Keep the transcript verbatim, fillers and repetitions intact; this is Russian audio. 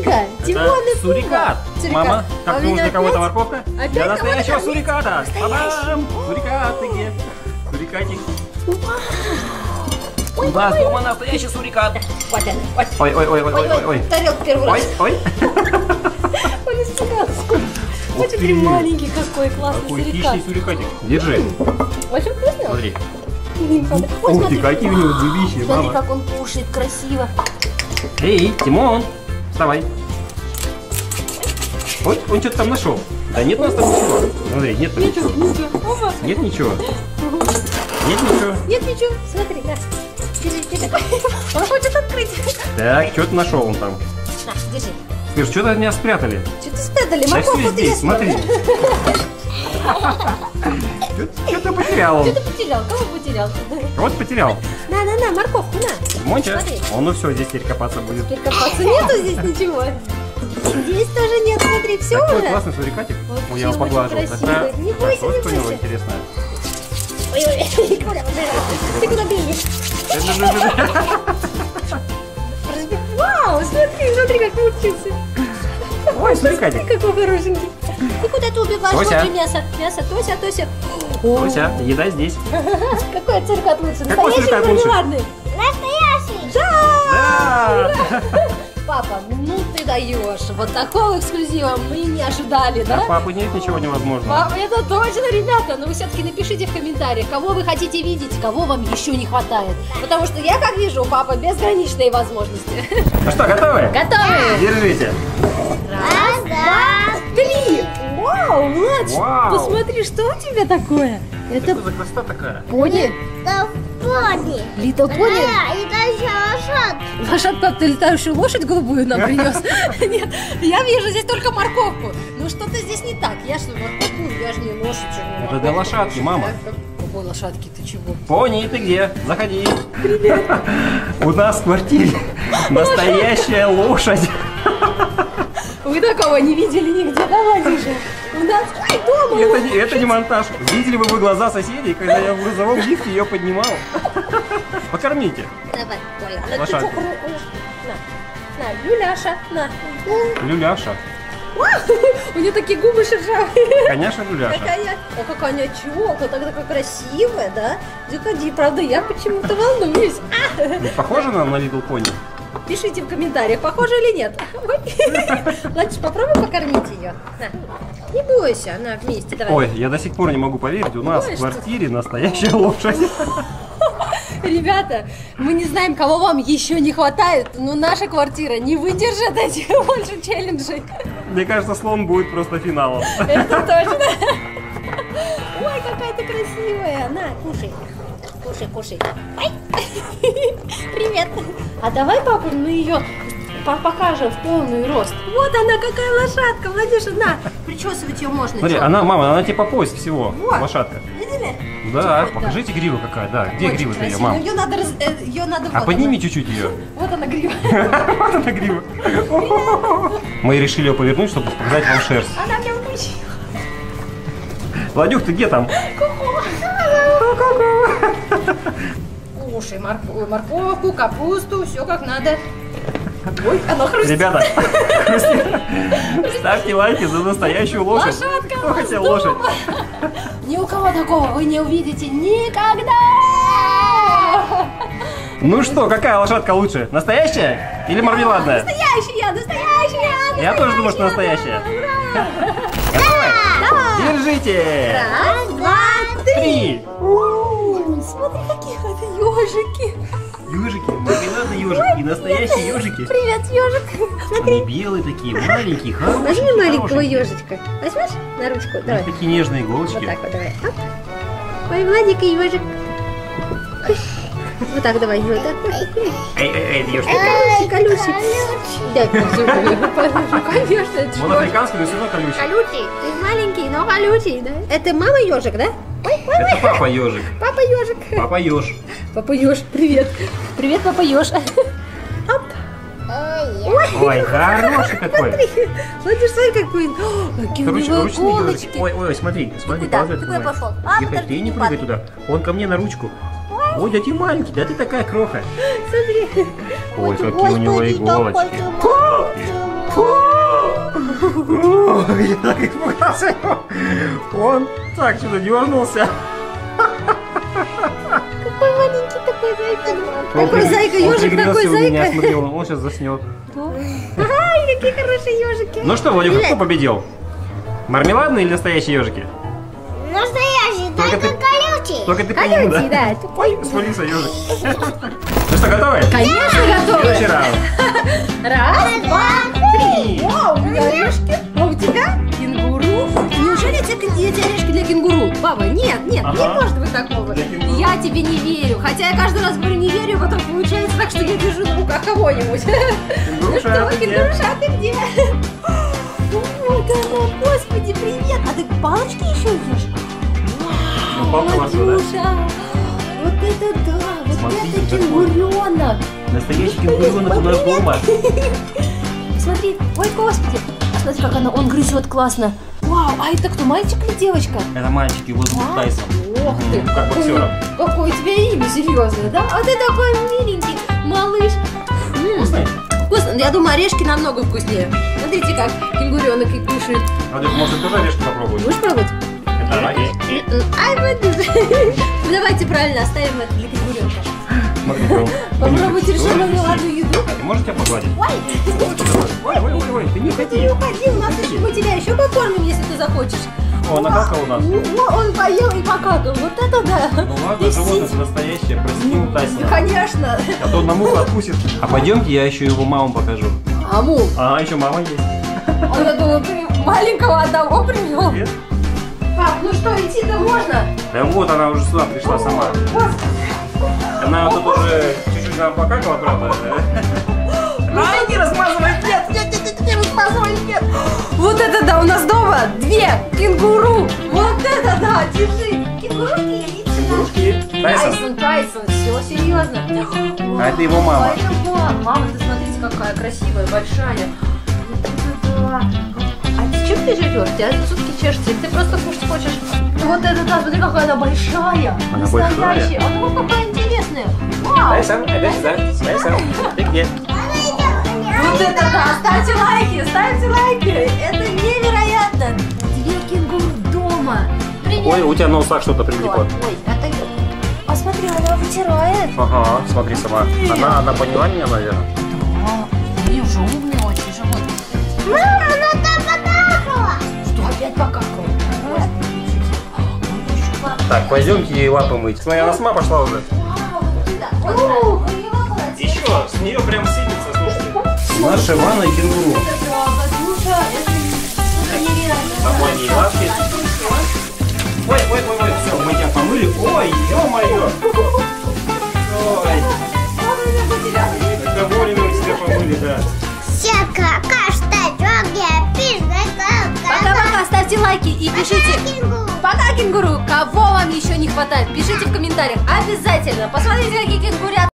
Ника, Тимон и сурикат. Мама, как а думаешь, для кого-то морковка? Опять Для настоящего кого-то суриката. Бабам! Сурикат ты где? Сурикатик. У нас дома настоящий сурикат. Вот он, вот. Ой, ой, ой, ой, ой, ой. Тарелка первый раз. Ой, ой. Он испугался. Вот смотри, маленький какой классный Какой сурикат. хищный сурикатик. Держи. Очень вкусно? Смотри. Ой, Ух смотри. ты, какие у него зубища, Смотри, мама. как он кушает красиво. Эй, Тимон, вставай. Вот он что-то там нашел. Да нет у нас там ничего. Смотри, нет там ничего. Ничего. Нет ничего. Нет ничего. Нет ничего. Смотри, на. Держи, держи. Он хочет открыть. Так, что ты нашел он там? На, держи. Скажи, что-то от меня спрятали. Что-то спрятали? Да Морковку все ты здесь, не съел. смотри. Что-то потерял он. Что ты потерял? Кого потерял? Вот потерял. На, на, на, морковку, на. Монча, Смотри. он ну все, здесь теперь копаться будет. Теперь копаться нету здесь ничего. Здесь тоже нет, смотри, все Такой уже. классный сурикатик. Вообще Ой, я его очень поглаживал. красивый. Такая Не бойся, не картошка у него бойся. интересная. Ой-ой, Коля, ты куда бежишь? Вау, смотри, смотри, как научился. Ой, сурикатик. Какой хорошенький. Ты куда ты убегаешь? Тося. Смотри, мясо, мясо, Тося, Тося. Тося, еда здесь. Какой сурикат лучше? Какой Настоящий сурикат или лучше? мармеладный? Настоящий! Да! Да! Папа, ну ты даешь. Вот такого эксклюзива мы не ожидали, да? Для папы нет ничего невозможного. Папа, это точно, ребята. Но вы все-таки напишите в комментариях, кого вы хотите видеть, кого вам еще не хватает. Потому что я, как вижу, у папы безграничные возможности. Ну что, готовы? Готовы? Держите. Раз, два, три. Вау, Младш, Вау. посмотри, что у тебя такое? Это Что за красота такая? пони? Это пони! Литл пони? Да, это еще лошадь! Лошадка, ты летающую лошадь голубую нам принес? Нет, я вижу здесь только морковку. Ну что-то здесь не так. Я что, морковку? Я же не лошадь. же не Это морковку. для лошадки, мама. Какой лошадки, ты чего? Пони, ты где? Заходи. Привет. У нас в квартире настоящая лошадь. Вы такого не видели нигде, давайте же. У нас ой, дома. Это не, это не монтаж. Видели бы вы глаза соседей, когда я в грузовом лифте ее поднимал? Покормите. Давай, Коля, ну ты Лошадку. чё, хру- на, на, Люляша, на. Люляша. У нее такие губы шершавые. Конечно, Люляша. Какая, о, какая она челка, так такая красивая, да? Заходи, правда, я почему-то волнуюсь. А! Похоже нам на Little Pony? Пишите в комментариях, похоже или нет. Ладно, попробуй покормить ее. На. Не бойся, она вместе. Давай. Ой, я до сих пор не могу поверить, у нас Ой, в квартире настоящая лошадь. Ребята, мы не знаем, кого вам еще не хватает, но наша квартира не выдержит этих больше челленджей. Мне кажется, слон будет просто финалом. Это точно. Ой, какая ты красивая. На, кушай. Кушай, кушай. Ой. Привет. А давай, папа, мы ее покажем в полный рост. Вот она, какая лошадка, Владюша, на. Причесывать ее можно. Смотри, Чё? она, мама, она тебе по пояс всего, Вот. лошадка. Видели? Да, Вот, покажите гриву какая, да. Где Очень грива-то ее, красиво. мам? Ее надо, раз... э, ее надо А вот подними она. чуть-чуть ее. Вот она грива. Вот она грива. Мы решили ее повернуть, чтобы показать вам шерсть. Она мне включила. Владюх, ты где там? Кушай морковь, морковку, капусту, все как надо. Ой, она хрустит. Ребята, ставьте лайки за настоящую лошадь. Лошадка Кто у нас хотел дома. лошадь? Ни у кого такого вы не увидите никогда. Ну что, какая лошадка лучше? Настоящая или мармеладная? Настоящая, настоящая. Я тоже думаю, что настоящая. Ура! Готовы? Держите! Раз, два, три. Три! Ой, смотри, какие вот ежики. Ежики, мармеладные ежики и настоящие ежики. Привет, ежик. Они белые такие, маленькие, хорошие. Возьми маленького ежичка. Возьмешь на ручку? Давай. Такие нежные Вот иголочки. так вот, давай. Оп. Ой, Владик и ежик. Вот так давай, вот так. Эй, эй, эй, ежик. Колючий, колючий. Дай позубы. Конечно, это Он ежик. африканский, но все равно колючий. Колючий. Ты маленький, но колючий, да? Это мама ежик, да? Ой, ой, Это ой. папа ежик. Папа ежик. Папа еж. Папа еж, привет. Привет, папа еж. Оп. Ой, хороший какой. Смотри, смотри, какой. О, какие у Короче, него ручные ежики. иголочки. Ой, ой, смотри, смотри, куда? положи Ты это куда туда. пошел? А, Тихо, подожди, ты не не прыгай падай. туда. Он ко мне на ручку. Ой, да ты маленький, да ты такая кроха. Смотри. Ой, какие у него иголочки. Фу, увидел, так испугался его. Он так что-то дернулся. Какой маленький такой зайка. Он Такой приг- зайка, он ежик пригрелся такой у меня, зайка. смотри, он, он сейчас заснет. Ай, какие хорошие ежики. Ну что, Владимир, кто победил? Мармеладные или настоящие ежики? Настоящий, Только только ты- колючий. Только ты по нему, Колючий, да? да. Ой, свалился ежик. Ну что, готовы? Конечно, готовы. Следующий раунд. Раз, два, три. Вау, у меня орешки. А у тебя кенгуру. Неужели эти, эти орешки для кенгуру? Папа, нет, нет, не Ага. может быть такого. Для кенгуру. Я тебе не верю. Хотя я каждый раз говорю не верю, потом получается так, что я держу на руках кого-нибудь. Ну Кенгуруша, что, ты где? кенгуруша, а ты где? Вот она, господи, привет. А ты палочки еще ешь? Ну, палка ваша, да? Владюша, вот это да, вот Смотрите, это какой. кенгуренок. Настоящий кенгуренок у нас дома. Смотри, ой, господи. Смотри, как она, он грызет классно. Вау, а это кто, мальчик или девочка? Это мальчики, его зовут А? Тайсон. Ох ты, Мгм, как какой- боксера. Какое у тебя имя серьезное, да? А ты такой миленький, малыш. М, Вкусный? Вкусно, я думаю, орешки намного вкуснее. Смотрите, как кенгуренок и кушает. Владимир, может, тоже орешки попробуешь? Будешь пробовать? Это раки. Ай, вот ну, давайте правильно оставим это для кенгуренка. Смотрите, он. Попробуйте Ой, решить мармеладную еду. Можете тебя погладить? Ой, Ой, ой, ой, ой, ты не ты ходи. не уходи, у нас еще, мы тебя еще покормим, если ты захочешь. О, накакал у нас. О, он поел и покакал, вот это да. Ну ладно, Ты животное сидишь. настоящее, простим Ну, Тайсона. конечно. А то на муху откусит. А пойдемте, я еще его маму покажу. Аму, А, еще мама есть. а я думала, ты маленького одного привел. Нет? Пап, ну что, идти-то можно? Да вот, она уже сюда пришла сама. Она вот тут уже чуть-чуть нам покакала, правда. Ай, не размазывай, нет, нет, нет, нет, не размазывай, нет. Вот это да, у нас дома две кенгуру. Вот это да, держи. Кенгурушки и Кенгурушки. Тайсон. Тайсон, Тайсон, все серьезно. А это его мама. А это мама. Мама, ты смотрите, какая красивая, большая. Вот это да. А ты чем ты живешь? У тебя сутки чешется, или ты просто кушать хочешь? Вот это да, смотри, какая она большая. Она настоящая. А ну какая интересная. Вау. Тайсон, иди сюда. Тайсон, ты где? Вот это да, ставьте лайки, ставьте лайки. Это невероятно. Две кенгуру дома. Привет. Ой, у тебя на усах что-то прилипло. Ой, это... А смотри, она вытирает. Ага, смотри сама. Она, она поняла меня, наверное. Да, и уже умный очень животное. Мама, она там покакала. Что, опять покакал? Так, пойдемте ей лапы мыть. Смотри, она сама пошла уже. Еще, с нее прям сыпется, слушайте. Наша ванна кенгуру. Помой ей лапки. Ой, ой, ой, ой, все, мы тебя помыли. Ой, ё-моё. Ой, как вовремя мы тебя помыли, да. Все какашка, другие, пизда, Пока-пока, ставьте лайки и пишите. Пока, кенгуру! Кого вам еще не хватает? Пишите в комментариях обязательно. Посмотрите, какие кенгурят.